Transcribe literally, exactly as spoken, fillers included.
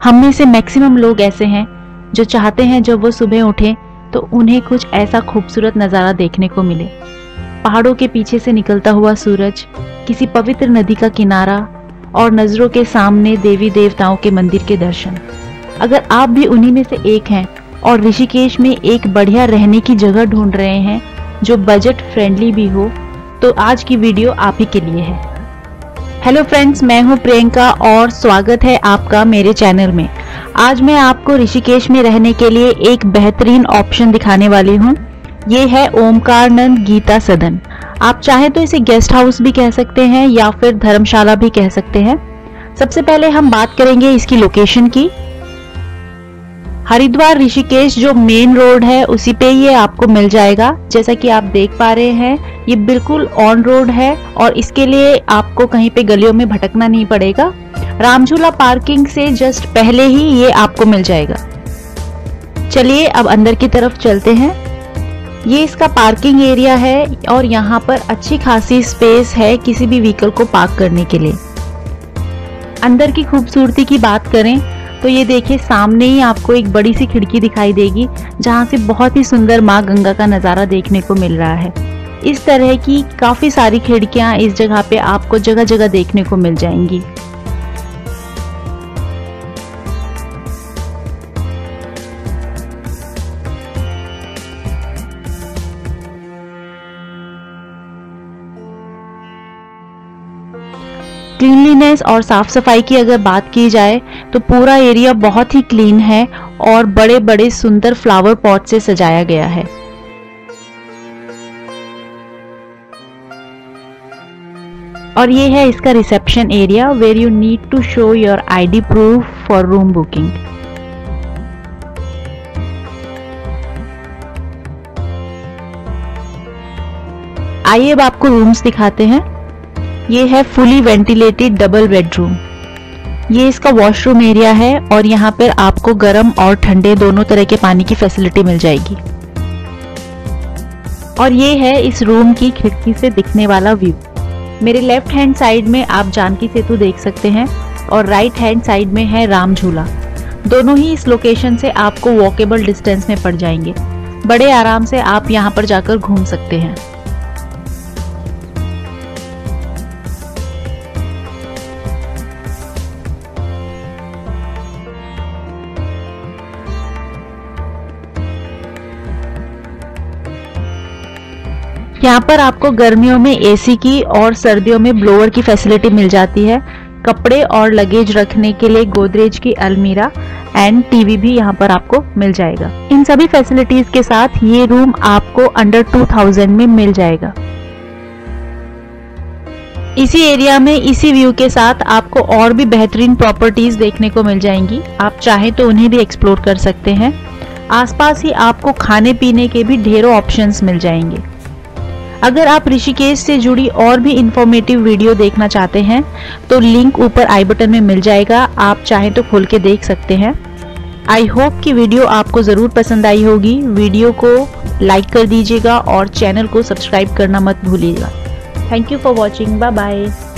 हम में से मैक्सिमम लोग ऐसे हैं जो चाहते हैं जब वो सुबह उठें तो उन्हें कुछ ऐसा खूबसूरत नज़ारा देखने को मिले। पहाड़ों के पीछे से निकलता हुआ सूरज, किसी पवित्र नदी का किनारा और नज़रों के सामने देवी देवताओं के मंदिर के दर्शन। अगर आप भी उन्हीं में से एक हैं और ऋषिकेश में एक बढ़िया रहने की जगह ढूंढ रहे हैं जो बजट फ्रेंडली भी हो, तो आज की वीडियो आप ही के लिए है। हेलो फ्रेंड्स, मैं हूं प्रियंका और स्वागत है आपका मेरे चैनल में। आज मैं आपको ऋषिकेश में रहने के लिए एक बेहतरीन ऑप्शन दिखाने वाली हूं। ये है ओमकारनंद गीता सदन। आप चाहे तो इसे गेस्ट हाउस भी कह सकते हैं या फिर धर्मशाला भी कह सकते हैं। सबसे पहले हम बात करेंगे इसकी लोकेशन की। हरिद्वार ऋषिकेश जो मेन रोड है उसी पे ये आपको मिल जाएगा। जैसा कि आप देख पा रहे हैं ये बिल्कुल ऑन रोड है और इसके लिए आपको कहीं पे गलियों में भटकना नहीं पड़ेगा। रामझूला पार्किंग से जस्ट पहले ही ये आपको मिल जाएगा। चलिए अब अंदर की तरफ चलते हैं। ये इसका पार्किंग एरिया है और यहाँ पर अच्छी खासी स्पेस है किसी भी व्हीकल को पार्क करने के लिए। अंदर की खूबसूरती की बात करें तो ये देखिए, सामने ही आपको एक बड़ी सी खिड़की दिखाई देगी जहाँ से बहुत ही सुंदर माँ गंगा का नज़ारा देखने को मिल रहा है। इस तरह की काफ़ी सारी खिड़कियाँ इस जगह पे आपको जगह जगह देखने को मिल जाएंगी। क्लीनलीनेस और साफ सफाई की अगर बात की जाए तो पूरा एरिया बहुत ही क्लीन है और बड़े बड़े सुंदर फ्लावर पॉट से सजाया गया है। और ये है इसका reception area where you need to show your ID proof for room booking. आइए अब आपको रूम्स दिखाते हैं। ये है फुली वेंटिलेटेड डबल बेडरूम। ये इसका वॉशरूम एरिया है और यहाँ पर आपको गर्म और ठंडे दोनों तरह के पानी की फैसिलिटी मिल जाएगी। और ये है इस रूम की खिड़की से दिखने वाला व्यू। मेरे लेफ्ट हैंड साइड में आप जानकी सेतु देख सकते हैं और राइट हैंड साइड में है राम झूला। दोनों ही इस लोकेशन से आपको वॉकेबल डिस्टेंस में पड़ जाएंगे। बड़े आराम से आप यहाँ पर जाकर घूम सकते हैं। यहाँ पर आपको गर्मियों में एसी की और सर्दियों में ब्लोअर की फैसिलिटी मिल जाती है। कपड़े और लगेज रखने के लिए गोदरेज की अलमीरा एंड टीवी भी यहाँ पर आपको मिल जाएगा। इन सभी फैसिलिटीज के साथ ये रूम आपको अंडर टू थाउजेंड में मिल जाएगा। इसी एरिया में इसी व्यू के साथ आपको और भी बेहतरीन प्रॉपर्टीज देखने को मिल जाएंगी। आप चाहे तो उन्हें भी एक्सप्लोर कर सकते हैं। आसपास ही आपको खाने पीने के भी ढेरों ऑप्शंस मिल जाएंगे। अगर आप ऋषिकेश से जुड़ी और भी इंफॉर्मेटिव वीडियो देखना चाहते हैं तो लिंक ऊपर आई बटन में मिल जाएगा। आप चाहें तो खोल के देख सकते हैं। आई होप कि वीडियो आपको ज़रूर पसंद आई होगी। वीडियो को लाइक कर दीजिएगा और चैनल को सब्सक्राइब करना मत भूलिएगा। Thank you for watching. Bye bye.